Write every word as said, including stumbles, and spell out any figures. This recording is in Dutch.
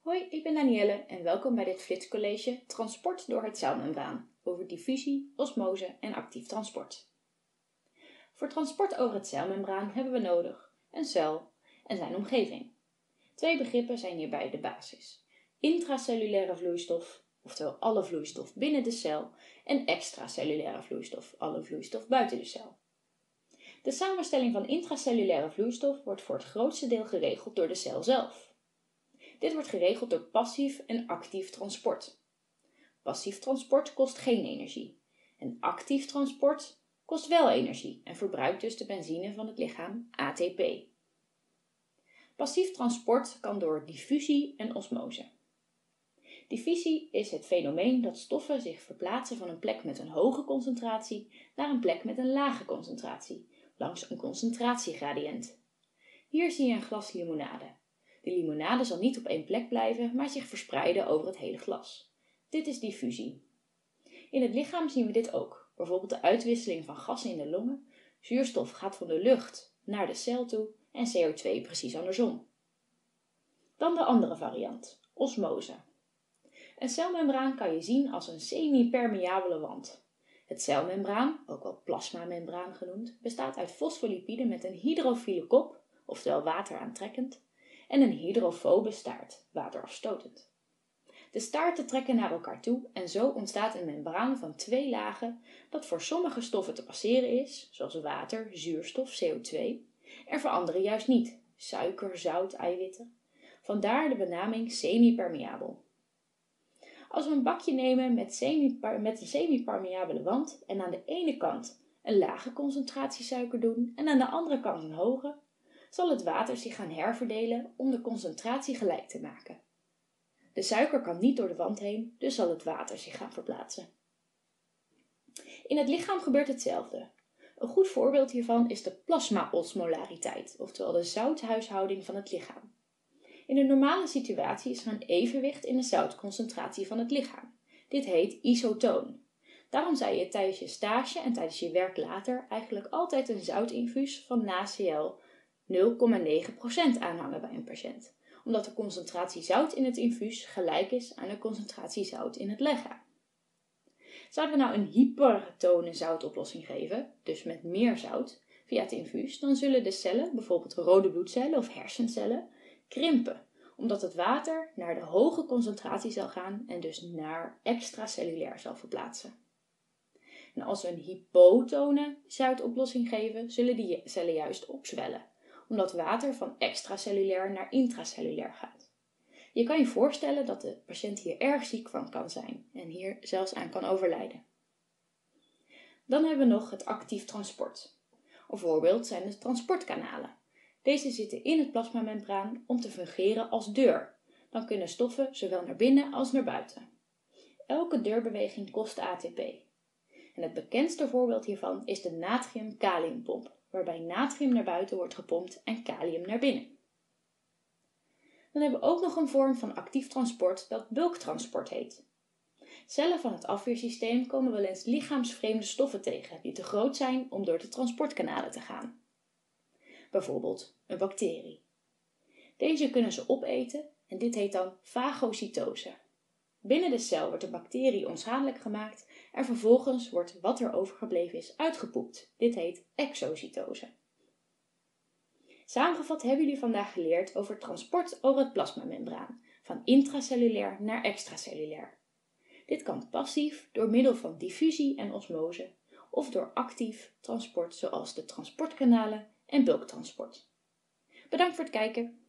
Hoi, ik ben Danielle en welkom bij dit flitscollege Transport door het celmembraan over diffusie, osmose en actief transport. Voor transport over het celmembraan hebben we nodig een cel en zijn omgeving. Twee begrippen zijn hierbij de basis. Intracellulaire vloeistof, oftewel alle vloeistof binnen de cel, en extracellulaire vloeistof, alle vloeistof buiten de cel. De samenstelling van intracellulaire vloeistof wordt voor het grootste deel geregeld door de cel zelf. Dit wordt geregeld door passief en actief transport. Passief transport kost geen energie en actief transport kost wel energie en verbruikt dus de benzine van het lichaam A T P. Passief transport kan door diffusie en osmose. Diffusie is het fenomeen dat stoffen zich verplaatsen van een plek met een hoge concentratie naar een plek met een lage concentratie, langs een concentratiegradiënt. Hier zie je een glas limonade. De limonade zal niet op één plek blijven, maar zich verspreiden over het hele glas. Dit is diffusie. In het lichaam zien we dit ook, bijvoorbeeld de uitwisseling van gassen in de longen. Zuurstof gaat van de lucht naar de cel toe en C O twee precies andersom. Dan de andere variant, osmose. Een celmembraan kan je zien als een semi-permeabele wand. Het celmembraan, ook wel plasmamembraan genoemd, bestaat uit fosfolipiden met een hydrofiele kop, oftewel wateraantrekkend, en een hydrofobe staart, waterafstotend. De staarten trekken naar elkaar toe en zo ontstaat een membraan van twee lagen dat voor sommige stoffen te passeren is, zoals water, zuurstof, C O twee, en voor andere juist niet, suiker, zout, eiwitten. Vandaar de benaming semi-permeabel. Als we een bakje nemen met, semi met een semi-permeabele wand en aan de ene kant een lage concentratie suiker doen en aan de andere kant een hoge, zal het water zich gaan herverdelen om de concentratie gelijk te maken. De suiker kan niet door de wand heen, dus zal het water zich gaan verplaatsen. In het lichaam gebeurt hetzelfde. Een goed voorbeeld hiervan is de plasmaosmolariteit, oftewel de zouthuishouding van het lichaam. In een normale situatie is er een evenwicht in de zoutconcentratie van het lichaam. Dit heet isotoon. Daarom zou je tijdens je stage en tijdens je werk later eigenlijk altijd een zoutinfuus van NaCl nul komma negen procent aanhangen bij een patiënt, omdat de concentratie zout in het infuus gelijk is aan de concentratie zout in het lichaam. Zouden we nou een hypertone zoutoplossing geven, dus met meer zout, via het infuus, dan zullen de cellen, bijvoorbeeld rode bloedcellen of hersencellen, krimpen, omdat het water naar de hoge concentratie zal gaan en dus naar extracellulair zal verplaatsen. En als we een hypotone zoutoplossing geven, zullen die cellen juist opzwellen, omdat water van extracellulair naar intracellulair gaat. Je kan je voorstellen dat de patiënt hier erg ziek van kan zijn en hier zelfs aan kan overlijden. Dan hebben we nog het actief transport. Een voorbeeld zijn de transportkanalen. Deze zitten in het plasmamembraan om te fungeren als deur. Dan kunnen stoffen zowel naar binnen als naar buiten. Elke deurbeweging kost A T P. En het bekendste voorbeeld hiervan is de natrium-kaliumpomp, waarbij natrium naar buiten wordt gepompt en kalium naar binnen. Dan hebben we ook nog een vorm van actief transport dat bulktransport heet. Cellen van het afweersysteem komen wel eens lichaamsvreemde stoffen tegen die te groot zijn om door de transportkanalen te gaan. Bijvoorbeeld een bacterie. Deze kunnen ze opeten en dit heet dan fagocytose. Binnen de cel wordt de bacterie onschadelijk gemaakt en vervolgens wordt wat er overgebleven is uitgepoept. Dit heet exocytose. Samengevat hebben jullie vandaag geleerd over transport over het plasmamembraan, van intracellulair naar extracellulair. Dit kan passief door middel van diffusie en osmose of door actief transport zoals de transportkanalen en bulktransport. Bedankt voor het kijken.